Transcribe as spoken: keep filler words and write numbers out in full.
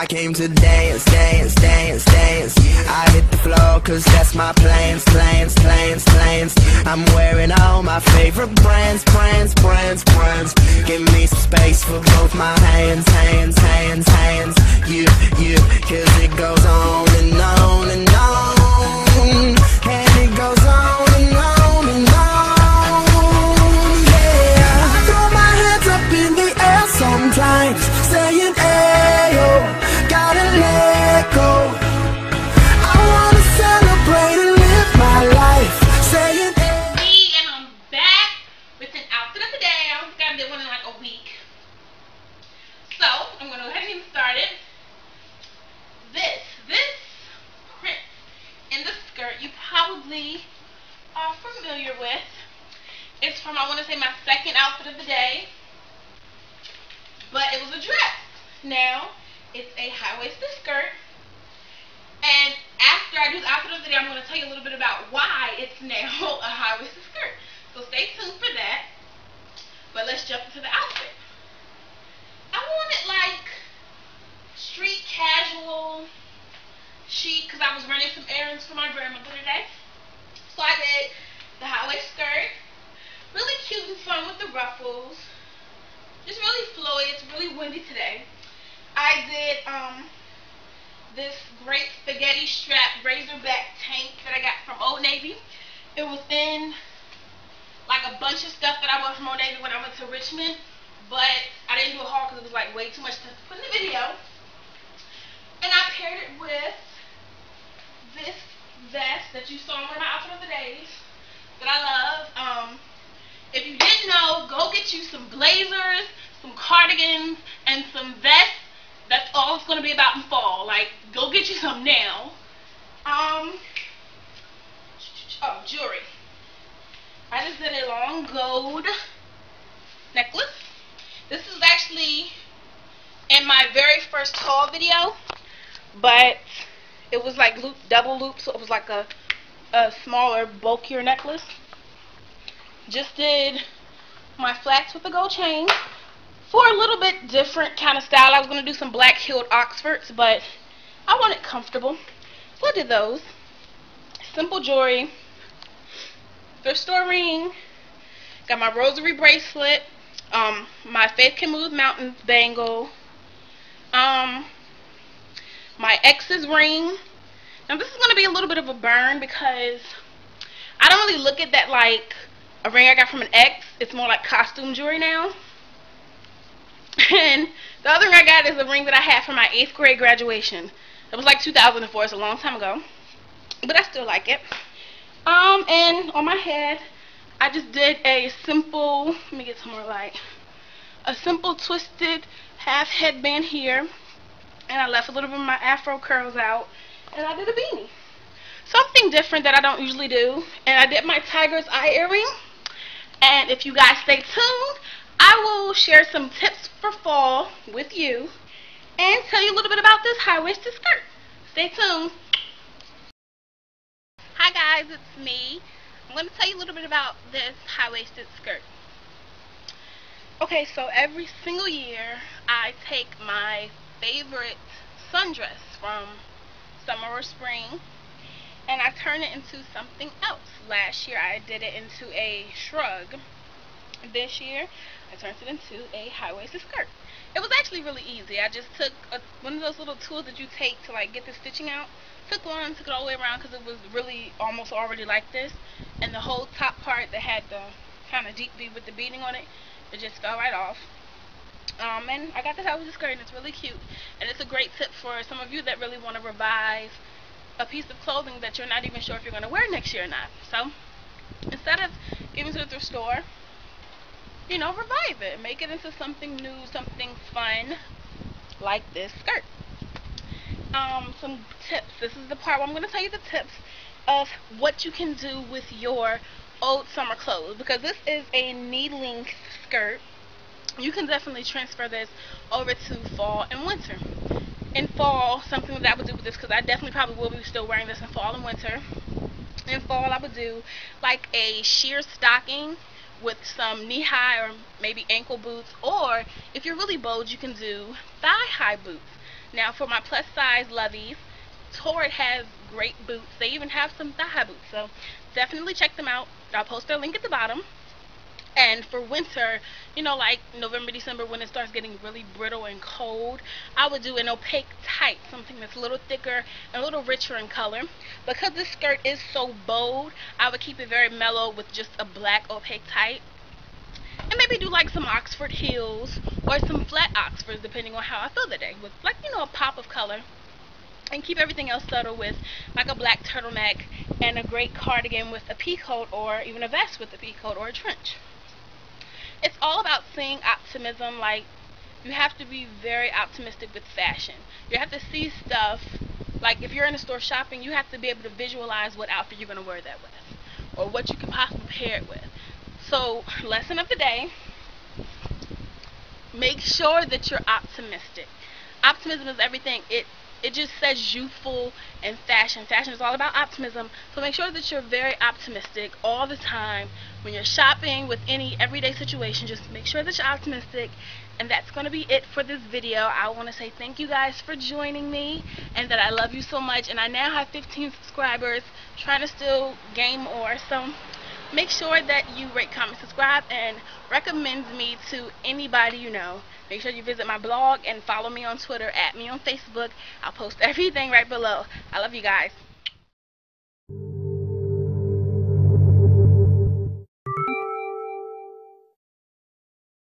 I came to dance, dance, dance, dance. I hit the floor cause that's my plans, plans, plans, plans. I'm wearing all my favorite brands, brands, brands, brands. Give me some space for both my hands, hands, hands, hands. You, you, cause it goes on and on and on. And it goes on and on and on. Yeah, I throw my hands up in the air sometimes, saying ayo. Gotta let go. I wanna celebrate and live my life. Saying me, and I'm back with an outfit of the day. I don't think I did one in like a week. So I'm gonna go ahead and get started. This, this print in the skirt you probably are familiar with. It's from, I want to say, my second outfit of the day, but it was a dress. Now it's a high-waisted skirt, and after I do the outfit of the day, I'm going to tell you a little bit about why it's now a high-waisted skirt. So stay tuned for that. But let's jump into the outfit. I wanted like street casual chic because I was running some errands for my grandmother today. So I did the high-waist skirt, really cute and fun with the ruffles. Just really flowy. It's really windy today. I did um this great spaghetti strap razorback tank that I got from Old Navy. It was in like a bunch of stuff that I bought from Old Navy when I went to Richmond, but I didn't do a haul because it was like way too much to put in the video. And I paired it with this vest that you saw in one of my outfit of the days that I love. Um, if you didn't know, go get you some blazers, some cardigans, and some vests. That's all it's going to be about in fall. Like, go get you some now. Um, oh, jewelry. I just did a long gold necklace. This is actually in my very first haul video, but it was like loop, double loop, so it was like a, a smaller, bulkier necklace. Just did my flats with the gold chain. For a little bit different kind of style, I was going to do some black heeled Oxfords, but I wanted comfortable, so I did those. Simple jewelry, thrift store ring, got my rosary bracelet, um, my Faith Can Move Mountains bangle, um, my ex's ring. Now this is going to be a little bit of a burn because I don't really look at that like a ring I got from an ex. It's more like costume jewelry now. And the other ring I got is a ring that I had for my eighth grade graduation. It was like two thousand four, it's a long time ago, but I still like it. Um, and on my head, I just did a simple, let me get some more light, a simple twisted half headband here, and I left a little bit of my afro curls out, and I did a beanie. Something different that I don't usually do, and I did my tiger's eye earring. And if you guys stay tuned, I will share some tips for fall with you and tell you a little bit about this high-waisted skirt. Stay tuned. Hi guys, it's me. I'm going to tell you a little bit about this high-waisted skirt. Okay, so every single year I take my favorite sundress from summer or spring and I turn it into something else. Last year I did it into a shrug. This year I turned it into a high-waisted skirt. It was actually really easy. I just took a, one of those little tools that you take to like get the stitching out. Took one, took it all the way around because it was really almost already like this. And the whole top part that had the kind of deep V with the beading on it, it just fell right off. Um, and I got this high-waisted skirt and it's really cute. And it's a great tip for some of you that really want to revise a piece of clothing that you're not even sure if you're going to wear next year or not. So instead of giving to the thrift store, you know, revive it. Make it into something new, something fun, like this skirt. Um, some tips. This is the part where I'm going to tell you the tips of what you can do with your old summer clothes. Because this is a knee-length skirt. You can definitely transfer this over to fall and winter. In fall, something that I would do with this, because I definitely probably will be still wearing this in fall and winter. In fall, I would do like a sheer stocking with some knee-high or maybe ankle boots, or if you're really bold, you can do thigh-high boots. Now for my plus size lovies, Torrid has great boots. They even have some thigh boots, so definitely check them out. I'll post their link at the bottom. And for winter, you know, like November, December, when it starts getting really brittle and cold, I would do an opaque tight, something that's a little thicker and a little richer in color. Because this skirt is so bold, I would keep it very mellow with just a black opaque tight. And maybe do like some Oxford heels or some flat Oxfords, depending on how I feel the day, with like, you know, a pop of color. And keep everything else subtle with like a black turtleneck and a great cardigan with a pea coat, or even a vest with a pea coat or a trench. It's all about seeing optimism. Like, you have to be very optimistic with fashion. You have to see stuff, like if you're in a store shopping, you have to be able to visualize what outfit you're going to wear that with, or what you can possibly pair it with. So, lesson of the day, make sure that you're optimistic. Optimism is everything. It It just says youthful and fashion. Fashion is all about optimism. So make sure that you're very optimistic all the time. When you're shopping with any everyday situation, just make sure that you're optimistic. And that's going to be it for this video. I want to say thank you guys for joining me, and that I love you so much. And I now have fifteen subscribers, trying to still gain more. So make sure that you rate, comment, subscribe, and recommend me to anybody you know. Make sure you visit my blog and follow me on Twitter, at me on Facebook. I'll post everything right below. I love you guys.